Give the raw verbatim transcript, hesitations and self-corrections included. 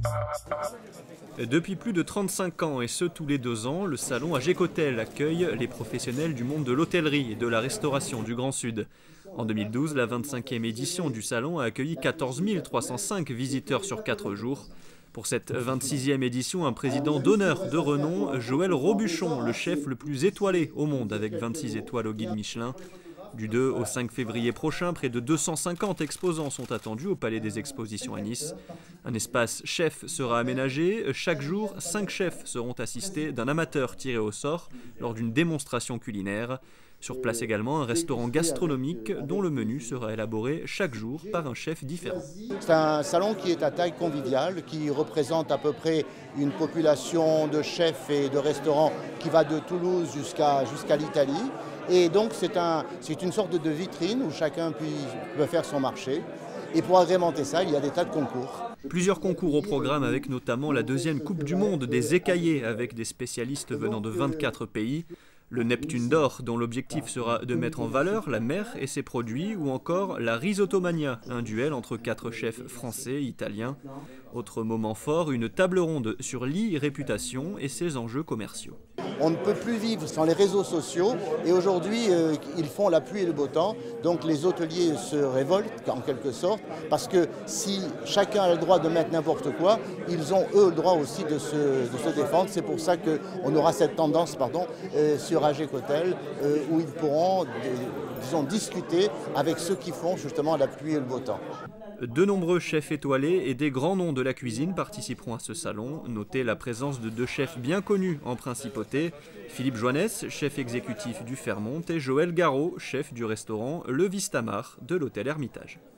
Depuis plus de trente-cinq ans, et ce tous les deux ans, le salon Agecotel accueille les professionnels du monde de l'hôtellerie et de la restauration du Grand Sud. En deux mille douze, la vingt-cinquième édition du salon a accueilli quatorze mille trois cent cinq visiteurs sur quatre jours. Pour cette vingt-sixième édition, un président d'honneur de renom, Joël Robuchon, le chef le plus étoilé au monde avec vingt-six étoiles au guide Michelin. Du deux au cinq février prochain, près de deux cent cinquante exposants sont attendus au Palais des Expositions à Nice. Un espace chef sera aménagé. Chaque jour, cinq chefs seront assistés d'un amateur tiré au sort lors d'une démonstration culinaire. Sur place également, un restaurant gastronomique dont le menu sera élaboré chaque jour par un chef différent. C'est un salon qui est à taille conviviale, qui représente à peu près une population de chefs et de restaurants qui va de Toulouse jusqu'à jusqu'à l'Italie. Et donc c'est un, c'est une sorte de vitrine où chacun peut, peut faire son marché. Et pour agrémenter ça, il y a des tas de concours. Plusieurs concours au programme avec notamment la deuxième Coupe du Monde des écaillés avec des spécialistes venant de vingt-quatre pays. Le Neptune d'or, dont l'objectif sera de mettre en valeur la mer et ses produits, ou encore la Risottomania, un duel entre quatre chefs français et italiens. Autre moment fort, une table ronde sur l'e-réputation et ses enjeux commerciaux. On ne peut plus vivre sans les réseaux sociaux et aujourd'hui euh, ils font la pluie et le beau temps, donc les hôteliers se révoltent en quelque sorte parce que si chacun a le droit de mettre n'importe quoi, ils ont eux le droit aussi de se, de se défendre. C'est pour ça qu'on aura cette tendance pardon, euh, sur Agecotel euh, où ils pourront disons, discuter avec ceux qui font justement la pluie et le beau temps. De nombreux chefs étoilés et des grands noms de la cuisine participeront à ce salon. Notez la présence de deux chefs bien connus en principauté, Philippe Joannès, chef exécutif du Fairmont, et Joël Garraud, chef du restaurant Le Vistamar de l'hôtel Hermitage.